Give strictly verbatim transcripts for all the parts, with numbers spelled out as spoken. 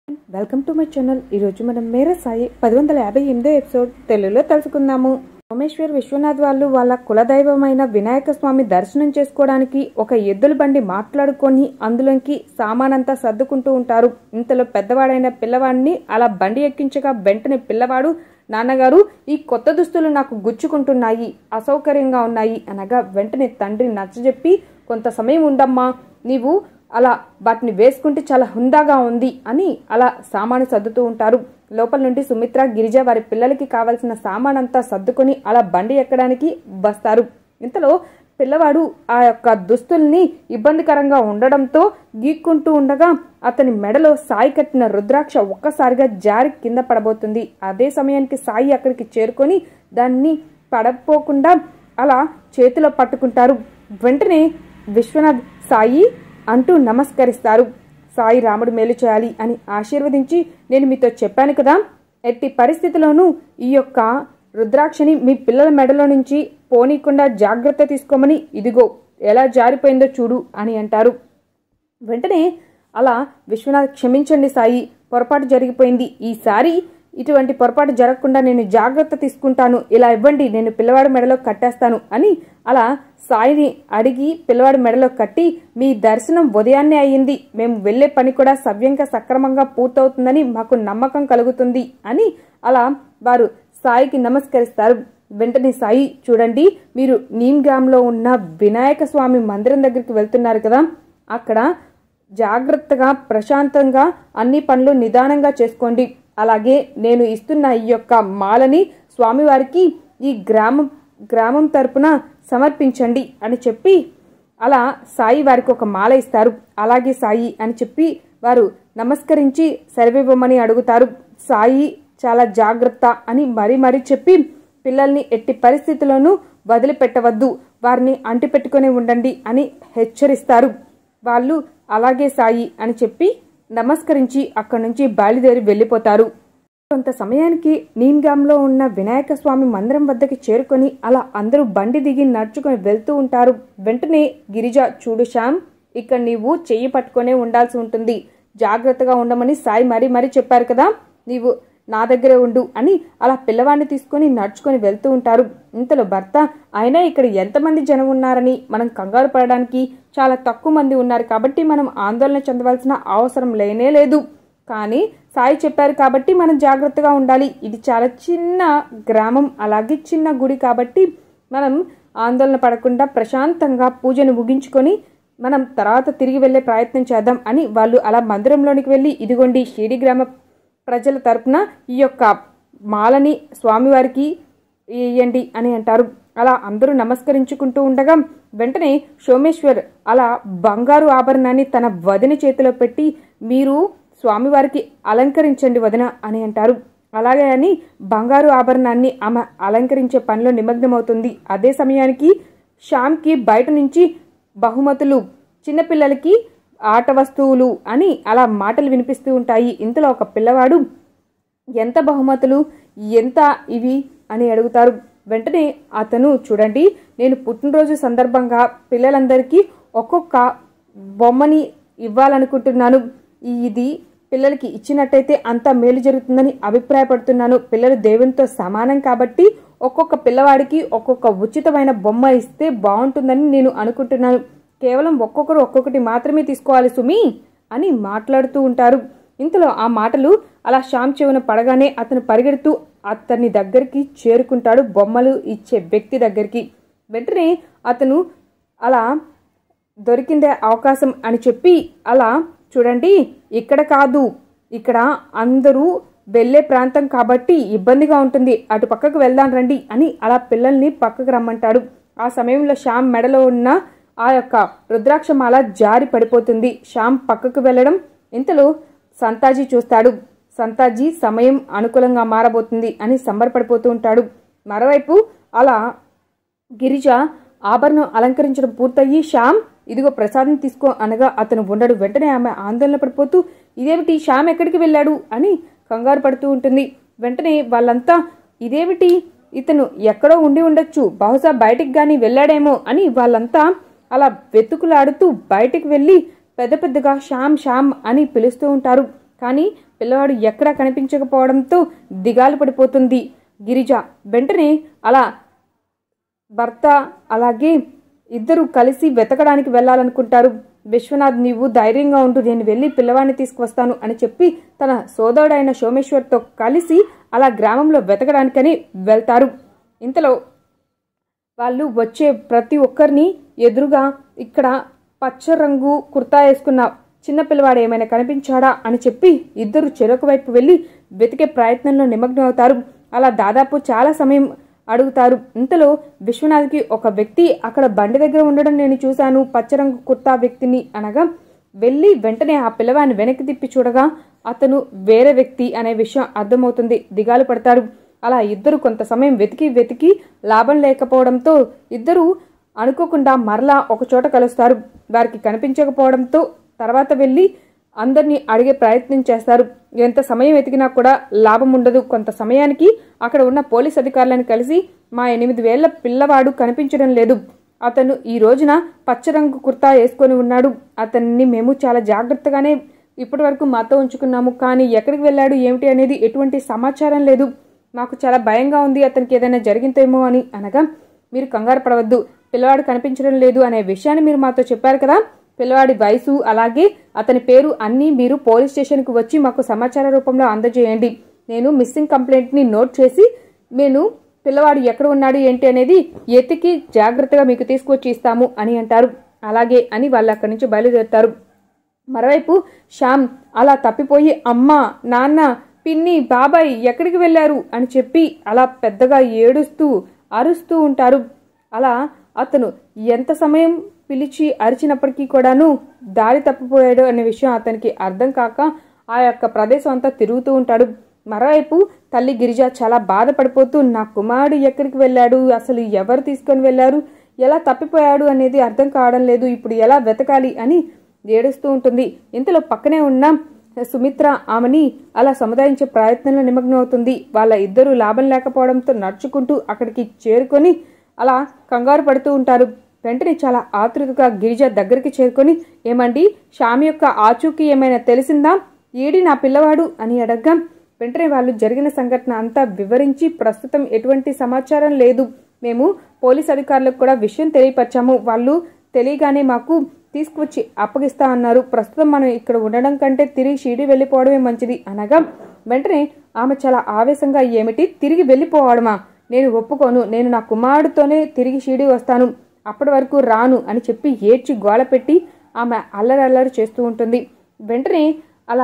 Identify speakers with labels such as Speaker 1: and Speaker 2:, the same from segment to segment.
Speaker 1: Welcome to my channel. ఈరోజు మనం మేరా సాయి పది వందల యాభై ఎనిమిదో ఎపిసోడ్ తెలుగులో తెలుసుకుందాము. సోమేశ్వర్ విశ్వనాథ్ వాళ్ళు వాళ్ళ కులదైవమైన వినాయక స్వామి దర్శనం చేసుకోవడానికి ఒక ఎద్దుల బండి మాట్లాడుకొని అందులోకి సామానంతా సర్దుకుంటూ ఉంటారు. ఇంతలో పెద్దవాడైన పిల్లవాడిని అలా బండి ఎక్కించగా వెంటనే పిల్లవాడు, నాన్నగారు ఈ కొత్త దుస్తులు నాకు గుచ్చుకుంటున్నాయి, అసౌకర్యంగా ఉన్నాయి అనగా వెంటనే తండ్రి నచ్చజెప్పి, కొంత సమయం ఉండమ్మా, నీవు అలా వాటిని వేసుకుంటే చాలా హుందాగా ఉంది అని అలా సామాను సర్దుతూ ఉంటారు. లోపల నుండి సుమిత్ర, గిరిజ వారి పిల్లలకి కావాల్సిన సామానంతా సర్దుకొని అలా బండి ఎక్కడానికి వస్తారు. ఇంతలో పిల్లవాడు ఆ యొక్క దుస్తుల్ని ఇబ్బందికరంగా ఉండడంతో గీక్కుంటూ ఉండగా అతని మెడలో సాయి కట్టిన రుద్రాక్ష ఒక్కసారిగా జారి కింద పడబోతుంది. అదే సమయానికి సాయి అక్కడికి చేరుకొని దాన్ని పడపోకుండా అలా చేతిలో పట్టుకుంటారు. వెంటనే విశ్వనాథ్ సాయి అంటూ నమస్కరిస్తారు. సాయి రాముడు మేలు చేయాలి అని ఆశీర్వదించి, నేను మీతో చెప్పాను కదా, ఎట్టి పరిస్థితిలోనూ ఈ యొక్క రుద్రాక్షని మీ పిల్లల మెడలో నుంచి పోనీకుండా జాగ్రత్త తీసుకోమని, ఇదిగో ఎలా జారిపోయిందో చూడు అని అంటారు. వెంటనే అలా విశ్వనాథ్, క్షమించండి సాయి, పొరపాటు జరిగిపోయింది, ఈసారి ఇటువంటి పొరపాటు జరగకుండా నేను జాగ్రత్త తీసుకుంటాను, ఇలా ఇవ్వండి, నేను పిల్లవాడి మెడలో కట్టేస్తాను అని అలా సాయిని అడిగి పిల్లవాడి మెడలో కట్టి, మీ దర్శనం ఉదయాన్నే అయ్యింది, మేము వెళ్లే పని కూడా సవ్యంగా సక్రమంగా పూర్తవుతుందని మాకు నమ్మకం కలుగుతుంది అని అలా వారు సాయికి నమస్కరిస్తారు. వెంటనే సాయి, చూడండి, మీరు నీమ్గామ్లో ఉన్న వినాయక స్వామి మందిరం దగ్గరికి వెళ్తున్నారు కదా, అక్కడ జాగ్రత్తగా ప్రశాంతంగా అన్ని పనులు నిదానంగా చేసుకోండి, అలాగే నేను ఇస్తున్న ఈ యొక్క మాలని స్వామివారికి ఈ గ్రామం గ్రామం తరపున సమర్పించండి అని చెప్పి అలా సాయి వారికి ఒక మాల ఇస్తారు. అలాగే సాయి అని చెప్పి వారు నమస్కరించి సెలవివ్వమని అడుగుతారు. సాయి చాలా జాగ్రత్త అని మరీ మరీ చెప్పి, పిల్లల్ని ఎట్టి పరిస్థితుల్లోనూ వదిలిపెట్టవద్దు, వారిని అంటిపెట్టుకుని ఉండండి అని హెచ్చరిస్తారు. వాళ్ళు అలాగే సాయి అని చెప్పి నమస్కరించి అక్కడి నుంచి బయలుదేరి వెళ్ళిపోతారు. కొంత సమయానికి నీమ్గామ్లో ఉన్న వినాయక స్వామి మందిరం వద్దకి చేరుకొని అలా అందరూ బండి దిగి నడుచుకొని వెళ్తూ ఉంటారు. వెంటనే గిరిజ, చూడు శ్యామ్, ఇక్కడ నీవు చెయ్యి పట్టుకునే ఉండాల్సి ఉంటుంది, జాగ్రత్తగా ఉండమని సాయి మరీ మరీ చెప్పారు కదా, నీవు నా దగ్గరే ఉండు అని అలా పిల్లవాడిని తీసుకొని నడుచుకొని వెళ్తూ ఉంటారు. ఇంతలో భర్త, అయినా ఇక్కడ ఎంతమంది జనం ఉన్నారని మనం కంగారు పడడానికి, చాలా తక్కువ మంది ఉన్నారు కాబట్టి మనం ఆందోళన చెందవలసిన అవసరం లేనే లేదు, కానీ సాయి చెప్పారు కాబట్టి మనం జాగ్రత్తగా ఉండాలి, ఇది చాలా చిన్న గ్రామం, అలాగే చిన్న గుడి కాబట్టి మనం ఆందోళన పడకుండా ప్రశాంతంగా పూజను ముగించుకొని మనం తర్వాత తిరిగి వెళ్లే ప్రయత్నం చేద్దాం అని వాళ్ళు అలా మందిరంలోనికి వెళ్ళి, ఇదిగోండి షిరిడి గ్రామ ప్రజల తరపున ఈ యొక్క మాలని స్వామివారికి ఇయ్యండి అని అంటారు. అలా అందరూ నమస్కరించుకుంటూ ఉండగా వెంటనే సోమేశ్వర్ అలా బంగారు ఆభరణాన్ని తన వదిన చేతిలో పెట్టి, మీరు స్వామివారికి అలంకరించండి వదిన అని అంటారు. అలాగే అని బంగారు ఆభరణాన్ని ఆమె అలంకరించే పనిలో నిమగ్నమవుతుంది. అదే సమయానికి శ్యామ్కి బయట నుంచి బహుమతులు, చిన్నపిల్లలకి ఆట వస్తువులు అని అలా మాటలు వినిపిస్తూ ఉంటాయి. ఇంతలో ఒక పిల్లవాడు, ఎంత బహుమతులు, ఎంత ఇవి అని అడుగుతారు. వెంటనే అతను, చూడండి, నేను పుట్టినరోజు సందర్భంగా పిల్లలందరికీ ఒక్కొక్క బొమ్మని ఇవ్వాలనుకుంటున్నాను, ఇది పిల్లలకి ఇచ్చినట్టయితే అంతా మేలు జరుగుతుందని అభిప్రాయపడుతున్నాను, పిల్లలు దేవునితో సమానం కాబట్టి ఒక్కొక్క పిల్లవాడికి ఒక్కొక్క ఉచితమైన బొమ్మ ఇస్తే బాగుంటుందని నేను అనుకుంటున్నాను, కేవలం ఒక్కొక్కరు ఒక్కొక్కటి మాత్రమే తీసుకోవాలి సుమి అని మాట్లాడుతూ ఉంటారు. ఇంతలో ఆ మాటలు అలా శ్యామ్ చెవున పడగానే అతను పరిగెడుతూ అతని దగ్గరికి చేరుకుంటాడు, బొమ్మలు ఇచ్చే వ్యక్తి దగ్గరికి. వెంటనే అతను అలా దొరికిందే అవకాశం అని చెప్పి, అలా చూడండి, ఇక్కడ కాదు, ఇక్కడ అందరూ వెళ్లే ప్రాంతం కాబట్టి ఇబ్బందిగా ఉంటుంది, అటు పక్కకు వెళ్దాం రండి అని అలా పిల్లల్ని పక్కకు రమ్మంటాడు. ఆ సమయంలో శ్యామ్ మెడలో ఉన్న ఆ యొక్క రుద్రాక్షమాల జారి పడిపోతుంది. శ్యామ్ పక్కకు వెళ్ళడం ఇంతలో సంతాజీ చూస్తాడు. సంతాజీ సమయం అనుకూలంగా మారబోతుంది అని సంబరపడిపోతూ ఉంటాడు. మరోవైపు అలా గిరిజ ఆభరణం అలంకరించడం పూర్తయ్యి, శ్యామ్ ఇదిగో ప్రసాదం తీసుకో అనగా అతను ఉండడు. వెంటనే ఆమె ఆందోళన పడిపోతూ, ఇదేమిటి, శ్యామ్ ఎక్కడికి వెళ్ళాడు అని కంగారు పడుతూ ఉంటుంది. వెంటనే వాళ్ళంతా, ఇదేమిటి, ఇతను ఎక్కడో ఉండి ఉండొచ్చు, బహుశా బయటికి గాని వెళ్ళాడేమో అని వాళ్ళంతా అలా వెతుకులాడుతూ బయటికి వెళ్ళి పెద్ద పెద్దగా శ్యామ్ శ్యామ్ అని పిలుస్తూ ఉంటారు. కానీ పిల్లవాడు ఎక్కడా కనిపించకపోవడంతో దిగాలు పడిపోతుంది గిరిజ. వెంటనే అలా భర్త అలాగే ఇద్దరు కలిసి వెతకడానికి వెళ్ళాలనుకుంటారు. విశ్వనాథ్, నీవు ధైర్యంగా ఉంటూ నేను వెళ్ళి పిల్లవాడిని తీసుకువస్తాను అని చెప్పి తన సోదరుడైన సోమేశ్వర్తో కలిసి అలా గ్రామంలో వెతకడానికని వెళ్తారు. ఇంతలో వాళ్ళు వచ్చే ప్రతి ఒక్కరిని ఎదురుగా ఇక్కడ పచ్చ రంగు కుర్తా వేసుకున్న చిన్న పిల్లవాడు ఏమైనా కనిపించాడా అని చెప్పి ఇద్దరు చెరొక వైపు వెళ్ళి వెతికే ప్రయత్నంలో నిమగ్నం అవుతారు. అలా దాదాపు చాలా సమయం అడుగుతారు. ఇంతలో విశ్వనాథ్కి ఒక వ్యక్తి అక్కడ బండి దగ్గర ఉండడం నేను చూశాను, పచ్చరంగు కుర్తా వ్యక్తిని అనగా వెళ్ళి వెంటనే ఆ పిల్లవాడిని వెనక్కి తిప్పి చూడగా అతను వేరే వ్యక్తి అనే విషయం అర్థమవుతుంది. దిగాలు పడతారు. అలా ఇద్దరు కొంత సమయం వెతికి వెతికి లాభం లేకపోవడంతో ఇద్దరు అనుకోకుండా మరలా ఒక చోట కలుస్తారు. వారికి కనిపించకపోవడంతో తర్వాత వెళ్ళి అందరినీ అడిగే ప్రయత్నం చేస్తారు. ఎంత సమయం వెతికినా కూడా లాభం ఉండదు. కొంత సమయానికి అక్కడ ఉన్న పోలీస్ అధికారులను కలిసి మా ఎనిమిది వేళ్ల పిల్లవాడు కనిపించడం లేదు, అతను ఈ రోజున పచ్చరంగు కుర్తా వేసుకొని ఉన్నాడు, అతన్ని మేము చాలా జాగ్రత్తగానే ఇప్పటి వరకు మాతో ఉంచుకున్నాము, కానీ ఎక్కడికి వెళ్ళాడు ఏమిటి అనేది ఎటువంటి సమాచారం లేదు, మాకు చాలా భయంగా ఉంది, అతనికి ఏదైనా జరిగిందేమో అని అనగా మీరు కంగారు పడవద్దు, పిల్లవాడు కనిపించడం లేదు అనే విషయాన్ని మీరు మాతో చెప్పారు కదా, పిల్లవాడి వయసు అలాగే అతని పేరు అన్నీ మీరు పోలీస్ స్టేషన్కి వచ్చి మాకు సమాచార రూపంలో అందజేయండి, నేను మిస్సింగ్ కంప్లైంట్ని నోట్ చేసి నేను పిల్లవాడు ఎక్కడ ఉన్నాడు ఏంటి అనేది ఎతికి జాగ్రత్తగా మీకు తీసుకొచ్చి ఇస్తాము అని అంటారు. అలాగే అని వాళ్ళు అక్కడి నుంచి బయలుదేరుతారు. మరోవైపు శ్యామ్ అలా తప్పిపోయి అమ్మ, నాన్న, పిన్ని, బాబాయ్ ఎక్కడికి వెళ్ళారు అని చెప్పి అలా పెద్దగా ఏడుస్తూ అరుస్తూ ఉంటారు. అలా అతను ఎంత సమయం పిలిచి అరిచినప్పటికీ కూడాను దారి తప్పిపోయాడు అనే విషయం అతనికి అర్థం కాక ఆ యొక్క ప్రదేశం అంతా తిరుగుతూ ఉంటాడు. మరోవైపు తల్లి గిరిజ చాలా బాధపడిపోతూ నా కుమారుడు ఎక్కడికి వెళ్ళాడు, అసలు ఎవరు తీసుకొని వెళ్ళారు, ఎలా తప్పిపోయాడు అనేది అర్థం కావడం లేదు, ఇప్పుడు ఎలా వెతకాలి అని ఏడుస్తూ ఉంటుంది. ఇంతలో పక్కనే ఉన్న సుమిత్ర ఆమెని అలా సముదాయించే ప్రయత్నంలో నిమగ్నం అవుతుంది. వాళ్ళ ఇద్దరు లాభం లేకపోవడంతో నడుచుకుంటూ అక్కడికి చేరుకొని అలా కంగారు పడుతూ ఉంటారు. వెంటనే చాలా ఆతృతగా గిరిజ దగ్గరికి చేరుకొని ఏమండి, శ్యామ్ యొక్క ఆచూకీ ఏమైనా తెలిసిందా, ఏడి నా పిల్లవాడు అని అడగ్గా వెంటనే వాళ్ళు జరిగిన సంఘటన అంతా వివరించి ప్రస్తుతం ఎటువంటి సమాచారం లేదు, మేము పోలీస్ అధికారులకు కూడా విషయం తెలియపరిచాము, వాళ్ళు తెలియగానే మాకు తీసుకువచ్చి అప్పగిస్తా అన్నారు, ప్రస్తుతం మనం ఇక్కడ ఉండడం కంటే తిరిగి షిరిడి వెళ్ళిపోవడమే మంచిది అనగా వెంటనే ఆమె చాలా ఆవేశంగా ఏమిటి తిరిగి వెళ్ళిపోవడమా, నేను ఒప్పుకోను, నేను నా కుమారుడితోనే తిరిగి షిరిడి వస్తాను, అప్పటి వరకు రాను అని చెప్పి ఏడ్చి గోల పెట్టి ఆమె అల్లరి అల్లరి చేస్తూ ఉంటుంది. వెంటనే అలా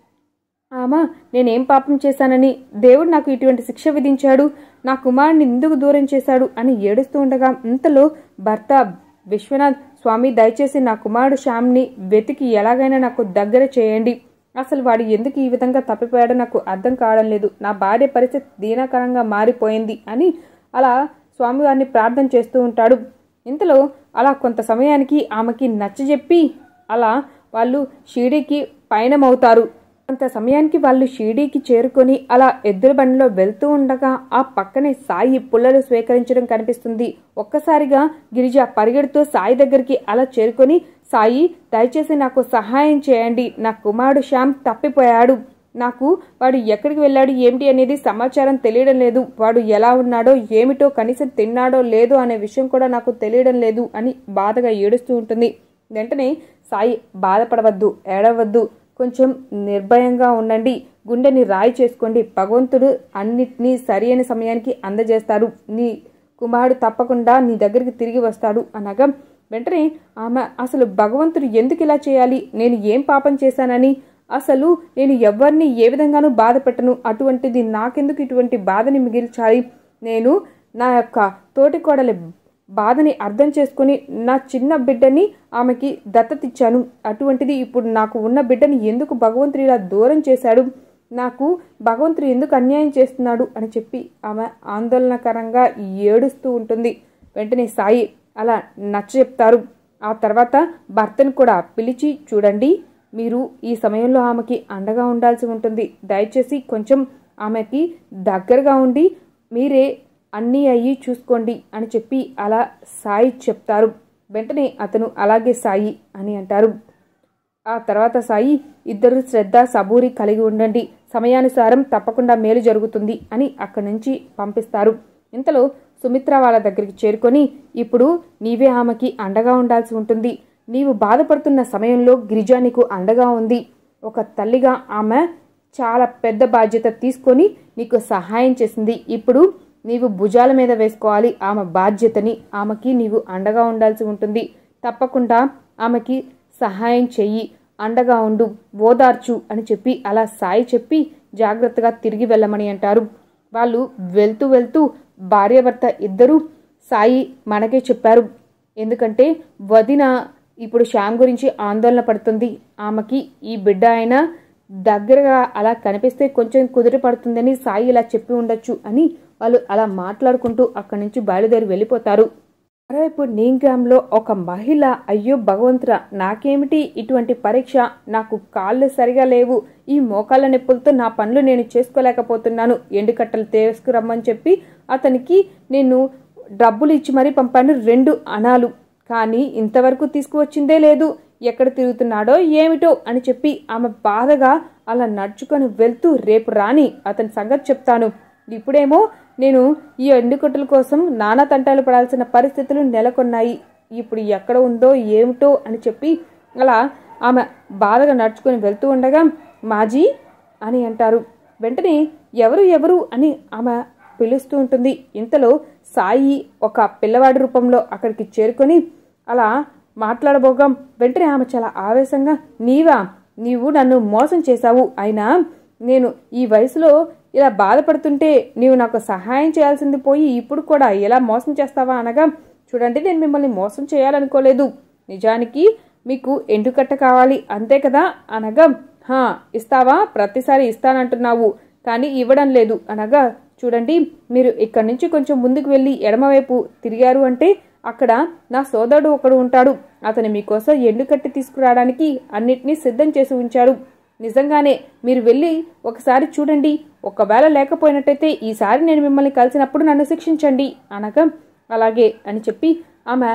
Speaker 1: ఆమె నేనేం పాపం చేశానని దేవుడు నాకు ఇటువంటి శిక్ష విధించాడు, నా కుమారుడిని ఎందుకు దూరం చేశాడు అని ఏడుస్తూ ఉండగా ఇంతలో భర్త విశ్వనాథ్, స్వామి దయచేసి నా కుమారుడు శ్యామ్ని వెతికి ఎలాగైనా నాకు దగ్గర చేయండి, అసలు వాడు ఎందుకు ఈ విధంగా తప్పిపోయాడో నాకు అర్థం కావడం లేదు, నా భార్య పరిస్థితి దీనాకరంగా మారిపోయింది అని అలా స్వామివారిని ప్రార్థన చేస్తూ ఉంటాడు. ఇంతలో అలా కొంత సమయానికి ఆమెకి నచ్చజెప్పి అలా వాళ్ళు షిరిడీకి పయనమవుతారు. కొంత సమయానికి వాళ్ళు షిరిడీకి చేరుకొని అలా ఎద్దుల బండిలో వెళ్తూ ఉండగా ఆ పక్కనే సాయి పుల్లలు స్వీకరించడం కనిపిస్తుంది. ఒక్కసారిగా గిరిజ పరిగెడుతూ సాయి దగ్గరికి అలా చేరుకొని సాయి దయచేసి నాకు సహాయం చేయండి, నా కుమారుడు శ్యామ్ తప్పిపోయాడు, నాకు వాడు ఎక్కడికి వెళ్ళాడు ఏమిటి అనేది సమాచారం తెలియడం లేదు, వాడు ఎలా ఉన్నాడో ఏమిటో కనీసం తిన్నాడో లేదో అనే విషయం కూడా నాకు తెలియడం లేదు అని బాధగా ఏడుస్తూ ఉంటుంది. వెంటనే సాయి బాధపడవద్దు, ఏడవద్దు, కొంచెం నిర్భయంగా ఉండండి, గుండెని రాయి చేసుకోండి, భగవంతుడు అన్నిటినీ సరి అయిన సమయానికి అందజేస్తాడు, నీ కుమారుడు తప్పకుండా నీ దగ్గరికి తిరిగి వస్తాడు అనగా వెంటనే ఆమె అసలు భగవంతుడు ఎందుకు ఇలా చేయాలి, నేను ఏం పాపం చేశానని, అసలు నేను ఎవరిని ఏ విధంగానూ బాధ పెట్టను, అటువంటిది నాకెందుకు ఇటువంటి బాధని మిగిల్చాలి, నేను నా యొక్క తోటి కోడలి బాధని అర్థం చేసుకుని నా చిన్న బిడ్డని ఆమెకి దత్తతిచ్చాను, అటువంటిది ఇప్పుడు నాకు ఉన్న బిడ్డని ఎందుకు భగవంతుడు ఇలా దూరం చేశాడు, నాకు భగవంతుడు ఎందుకు అన్యాయం చేస్తున్నాడు అని చెప్పి ఆమె ఆందోళనకరంగా ఏడుస్తూ ఉంటుంది. వెంటనే సాయి అలా నచ్చ చెప్తారు. ఆ తర్వాత భర్తను కూడా పిలిచి చూడండి, మీరు ఈ సమయంలో ఆమెకి అండగా ఉండాల్సి ఉంటుంది, దయచేసి కొంచెం ఆమెకి దగ్గరగా ఉండి మీరే అన్నీ అయ్యి చూసుకోండి అని చెప్పి అలా సాయి చెప్తారు. వెంటనే అతను అలాగే సాయి అని అంటారు. ఆ తర్వాత సాయి, ఇద్దరు శ్రద్ధ సబూరి కలిగి ఉండండి, సమయానుసారం తప్పకుండా మేలు జరుగుతుంది అని అక్కడి నుంచి పంపిస్తారు. ఇంతలో సుమిత్ర వాళ్ళ దగ్గరికి చేరుకొని, ఇప్పుడు నీవే ఆమెకి అండగా ఉండాల్సి ఉంటుంది. నీవు బాధపడుతున్న సమయంలో గిరిజ నీకు అండగా ఉంది. ఒక తల్లిగా ఆమె చాలా పెద్ద బాధ్యత తీసుకొని నీకు సహాయం చేసింది. ఇప్పుడు నీవు భుజాల మీద వేసుకోవాలి ఆమె బాధ్యతని. ఆమెకి నీవు అండగా ఉండాల్సి ఉంటుంది. తప్పకుండా ఆమెకి సహాయం చెయ్యి, అండగా ఉండు, ఓదార్చు అని చెప్పి అలా సాయి చెప్పి జాగ్రత్తగా తిరిగి వెళ్ళమని అంటారు. వాళ్ళు వెళ్తూ వెళ్తూ భార్యాభర్త ఇద్దరూ సాయి మనకే చెప్పారు. ఎందుకంటే వదిన ఇప్పుడు శ్యామ్ గురించి ఆందోళన పడుతుంది. ఆమెకి ఈ బిడ్డ అయినా దగ్గరగా అలా కనిపిస్తే కొంచెం కుదిరి పడుతుందని సాయి ఇలా చెప్పి ఉండొచ్చు అని వాళ్ళు అలా మాట్లాడుకుంటూ అక్కడి నుంచి బయలుదేరి వెళ్ళిపోతారు. మరోవైపు నీంగ్రామ్లో ఒక మహిళ, అయ్యో భగవంతురా, నాకేమిటి ఇటువంటి పరీక్ష, నాకు కాళ్ళు సరిగా లేవు, ఈ మోకాళ్ళ నొప్పులతో నా పనులు నేను చేసుకోలేకపోతున్నాను, ఎండుకట్టలు తీసుకురమ్మని చెప్పి అతనికి నేను డబ్బులు ఇచ్చి మరీ పంపాను, రెండు అనాలు, కానీ ఇంతవరకు తీసుకువచ్చిందే లేదు, ఎక్కడ తిరుగుతున్నాడో ఏమిటో అని చెప్పి ఆమె బాధగా అలా నడుచుకొని వెళ్తూ, రేపు రాని అతని సంగతి చెప్తాను, ఇప్పుడేమో నేను ఈ ఎండుకట్టల కోసం నానా తంటాలు పడాల్సిన పరిస్థితులు నెలకొన్నాయి, ఇప్పుడు ఎక్కడ ఉందో ఏమిటో అని చెప్పి అలా ఆమె బాధగా నడుచుకొని వెళ్తూ ఉండగా మాజీ అని అంటారు. వెంటనే ఎవరు ఎవరు అని ఆమె పిలుస్తూ ఉంటుంది. ఇంతలో సాయి ఒక పిల్లవాడి రూపంలో అక్కడికి చేరుకొని అలా మాట్లాడబోగా వెంటనే ఆమె చాలా ఆవేశంగా, నీవా, నీవు నన్ను మోసం చేశావు, అయినా నేను ఈ వయసులో ఇలా బాధపడుతుంటే నీవు నాకు సహాయం చేయాల్సింది పోయి ఇప్పుడు కూడా ఎలా మోసం చేస్తావా అనగా, చూడండి నేను మిమ్మల్ని మోసం చేయాలనుకోలేదు, నిజానికి మీకు ఎండుకట్ట కావాలి అంతే కదా అనగా, హా ఇస్తావా, ప్రతిసారి ఇస్తానంటున్నావు కానీ ఇవ్వడం లేదు అనగా, చూడండి మీరు ఇక్కడి నుంచి కొంచెం ముందుకు వెళ్ళి ఎడమవైపు తిరిగారు అంటే అక్కడ నా సోదరుడు ఒకడు ఉంటాడు, అతను మీకోసం ఎండుకట్టి తీసుకురావడానికి అన్నిటినీ సిద్ధం చేసి ఉంచాడు, నిజంగానే మీరు వెళ్ళి ఒకసారి చూడండి, ఒకవేళ లేకపోయినట్టయితే ఈసారి నేను మిమ్మల్ని కలిసినప్పుడు నన్ను శిక్షించండి అనగా, అలాగే అని చెప్పి ఆమె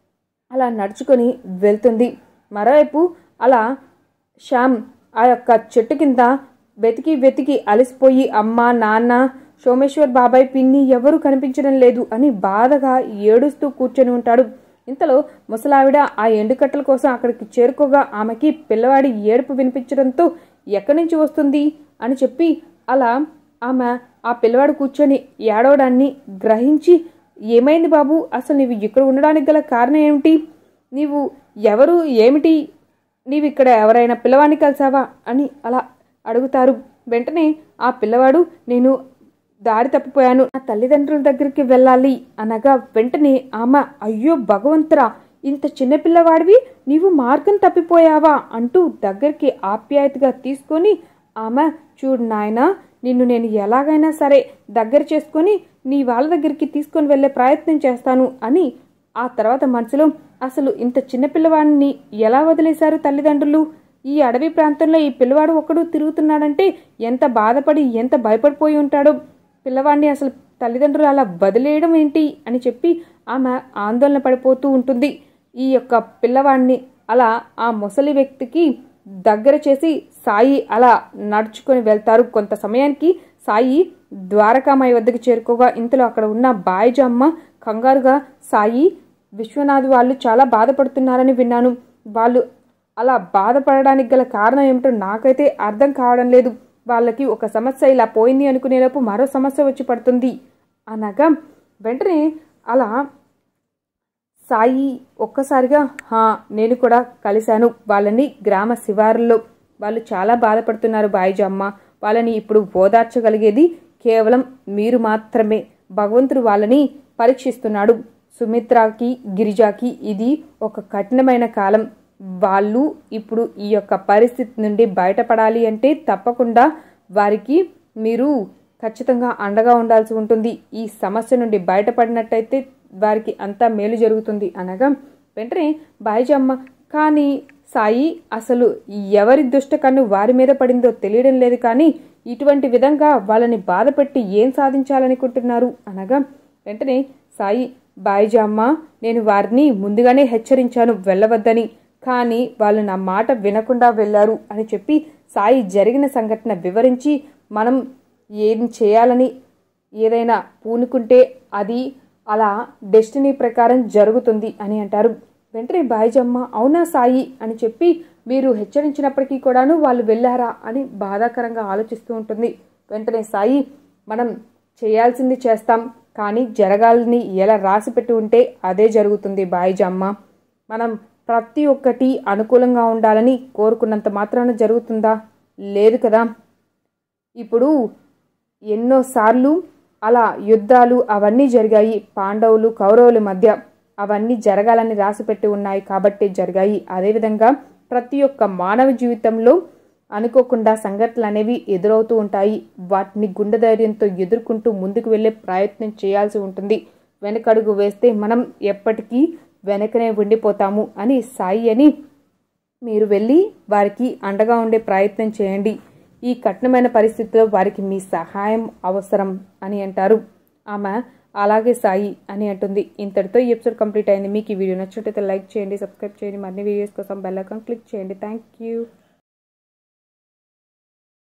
Speaker 1: అలా నడుచుకొని వెళ్తుంది. మరోవైపు అలా శ్యామ్ ఆ యొక్క చెట్టు కింద వెతికి వెతికి అలసిపోయి అమ్మ నాన్న సోమేశ్వర్ బాబాయ్ పిన్ని ఎవరూ కనిపించడం లేదు అని బాధగా ఏడుస్తూ కూర్చొని ఉంటాడు. ఇంతలో ముసలావిడ ఆ ఎండుకట్టల కోసం అక్కడికి చేరుకోగా ఆమెకి పిల్లవాడి ఏడుపు వినిపించడంతో ఎక్కడి నుంచి వస్తుంది అని చెప్పి అలా ఆమె ఆ పిల్లవాడు కూర్చొని ఏడవడాన్ని గ్రహించి, ఏమైంది బాబు, అసలు నీవు ఇక్కడ ఉండడానికి గల కారణం ఏమిటి, నీవు ఎవరు ఏమిటి, నీవు ఇక్కడ ఎవరైనా పిల్లవాడిని కలిసావా అని అలా అడుగుతారు. వెంటనే ఆ పిల్లవాడు, నేను దారి తప్పిపోయాను, నా తల్లిదండ్రుల దగ్గరికి వెళ్ళాలి అనగా వెంటనే ఆమె, అయ్యో భగవంతురా, ఇంత చిన్నపిల్లవాడివి నీవు మార్గం తప్పిపోయావా అంటూ దగ్గరికి ఆప్యాయతగా తీసుకొని ఆమె, చూడు నాయనా, నిన్ను నేను ఎలాగైనా సరే దగ్గర చేసుకొని నీ వాళ్ళ దగ్గరికి తీసుకొని వెళ్ళే ప్రయత్నం చేస్తాను అని ఆ తర్వాత మనసులో, అసలు ఇంత చిన్నపిల్లవాడిని ఎలా వదిలేశారు తల్లిదండ్రులు, ఈ అడవి ప్రాంతంలో ఈ పిల్లవాడు ఒక్కడు తిరుగుతున్నాడంటే ఎంత బాధపడి ఎంత భయపడిపోయి ఉంటాడో, పిల్లవాడిని అసలు తల్లిదండ్రులు అలా వదిలేయడం ఏంటి అని చెప్పి ఆమె ఆందోళన పడిపోతూ ఉంటుంది. ఈ యొక్క పిల్లవాడిని అలా ఆ ముసలి వ్యక్తికి దగ్గర చేసి సాయి అలా నడుచుకొని వెళ్తారు. కొంత సమయానికి సాయి ద్వారకామాయి వద్దకు చేరుకోగా ఇంతలో అక్కడ ఉన్న బాయిజమ్మ కంగారుగా, సాయి, విశ్వనాథ్ వాళ్ళు చాలా బాధపడుతున్నారని విన్నాను, వాళ్ళు అలా బాధపడడానికి గల కారణం ఏమిటో నాకైతే అర్థం కావడం లేదు, వాళ్ళకి ఒక సమస్య ఇలా పోయింది అనుకునేలోపు మరో సమస్య వచ్చి పడుతుంది అనగా వెంటనే అలా సాయి ఒక్కసారిగా, హా నేను కూడా కలిశాను వాళ్ళని గ్రామ శివారుల్లో, వాళ్ళు చాలా బాధపడుతున్నారు బాయిజమ్మ, వాళ్ళని ఇప్పుడు ఓదార్చగలిగేది కేవలం మీరు మాత్రమే, భగవంతుడు వాళ్ళని పరీక్షిస్తున్నాడు, సుమిత్రకి గిరిజాకి ఇది ఒక కఠినమైన కాలం, వాళ్ళు ఇప్పుడు ఈ యొక్క పరిస్థితి నుండి బయటపడాలి అంటే తప్పకుండా వారికి మీరు ఖచ్చితంగా అండగా ఉండాల్సి ఉంటుంది, ఈ సమస్య నుండి బయటపడినట్టయితే వారికి అంతా మేలు జరుగుతుంది అనగా వెంటనే బాయిజమ్మ, కానీ సాయి అసలు ఎవరి దుష్ట కన్ను వారి మీద పడిందో తెలియడం లేదు, కానీ ఇటువంటి విధంగా వాళ్ళని బాధపెట్టి ఏం సాధించాలనుకుంటున్నారు అనగా వెంటనే సాయి, బాయిజమ్మ, నేను వారిని ముందుగానే హెచ్చరించాను వెళ్ళవద్దని, కానీ వాళ్ళు నా మాట వినకుండా వెళ్ళారు అని చెప్పి సాయి జరిగిన సంఘటన వివరించి మనం ఏం చేయాలని ఏదైనా పూనుకుంటే అది అలా డెస్టినీ ప్రకారం జరుగుతుంది అని అంటారు. వెంటనే బాయిజమ్మ అవునా సాయి అని చెప్పి మీరు హెచ్చరించినప్పటికీ కూడాను వాళ్ళు వెళ్ళారా అని బాధాకరంగా ఆలోచిస్తూ ఉంటుంది. వెంటనే సాయి మనం చేయాల్సింది చేస్తాం, కానీ జరగాలని ఎలా రాసిపెట్టి ఉంటే అదే జరుగుతుంది బాయిజమ్మ. మనం ప్రతి ఒక్కటి అనుకూలంగా ఉండాలని కోరుకున్నంత మాత్రాన జరుగుతుందా? లేదు కదా. ఇప్పుడు ఎన్నోసార్లు అలా యుద్ధాలు అవన్నీ జరిగాయి పాండవులు కౌరవుల మధ్య. అవన్నీ జరగాలని రాసిపెట్టి ఉన్నాయి కాబట్టి జరిగాయి. అదేవిధంగా ప్రతి ఒక్క మానవ జీవితంలో అనుకోకుండా సంఘటనలు అనేవి ఎదురవుతూ ఉంటాయి. వాటిని గుండె ధైర్యంతో ఎదుర్కొంటూ ముందుకు వెళ్ళే ప్రయత్నం చేయాల్సి ఉంటుంది. వెనకడుగు వేస్తే మనం ఎప్పటికీ వెనకనే ఉండిపోతాము అని సాయి అని మీరు వెళ్ళి వారికి అండగా ఉండే ప్రయత్నం చేయండి. ఈ కఠినమైన పరిస్థితిలో వారికి మీ సహాయం అవసరం అని అంటారు. ఆమె అలాగే సాయి అని అంటుంది. ఇంతటితో ఈ ఎపిసోడ్ కంప్లీట్ అయింది. మీకు ఈ వీడియో నచ్చినట్లయితే లైక్ చేయండి, సబ్స్క్రైబ్ చేయండి. మరిన్ని వీడియోస్ కోసం బెల్ ఐకాన్ క్లిక్ చేయండి. Thank you.